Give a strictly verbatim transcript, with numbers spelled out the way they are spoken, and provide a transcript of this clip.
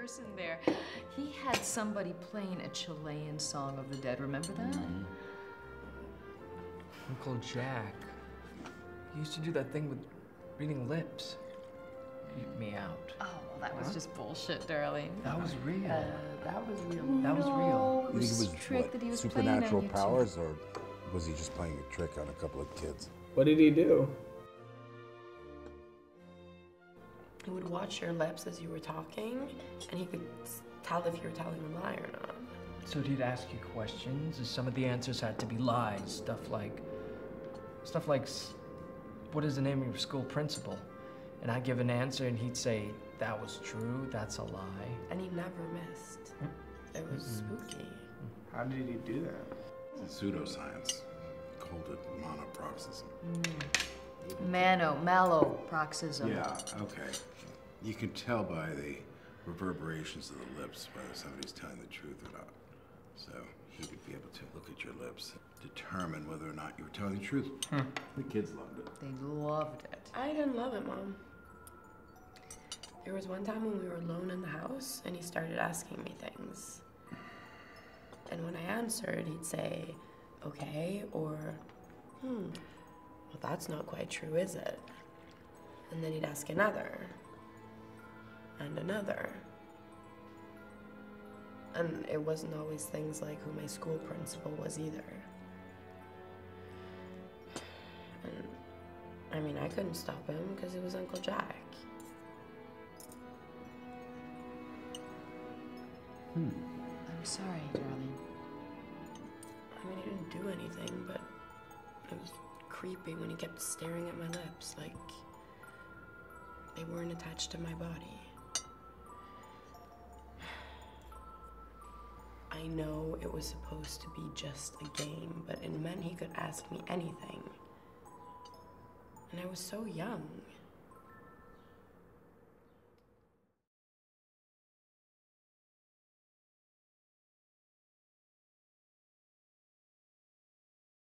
person there. He had somebody playing a Chilean song of the dead. Remember that? Mm-hmm. Uncle Jack. He used to do that thing with reading lips. Creeped me out. Oh, well, that was huh? just bullshit, darling. That was real. Uh, that was real. No, that was real. It was you think it was trick what, that he was supernatural playing powers, or was he just playing a trick on a couple of kids? What did he do? He would watch your lips as you were talking, and he could tell if you were telling a lie or not. So he'd ask you questions, and some of the answers had to be lies. Stuff like, stuff like, what is the name of your school principal? And I'd give an answer, and he'd say, that was true, that's a lie. And he never missed. It was mm-hmm. spooky. How did he do that? It's pseudoscience. Called it monoproxism. Mm. Mano, maloproxism. Yeah, okay. You can tell by the reverberations of the lips whether somebody's telling the truth or not. So he would be able to look at your lips, determine whether or not you were telling the truth. Hmm. The kids loved it. They loved it. I didn't love it, Mom. There was one time when we were alone in the house and he started asking me things. And when I answered, he'd say, okay, or, hmm, well, that's not quite true, is it? And then he'd ask another, and another. And it wasn't always things like who my school principal was either. And, I mean, I couldn't stop him because it was Uncle Jack. Hmm. I'm sorry, darling. I mean, he didn't do anything, but it was creepy when he kept staring at my lips like they weren't attached to my body. I know it was supposed to be just a game, but it meant he could ask me anything. And I was so young.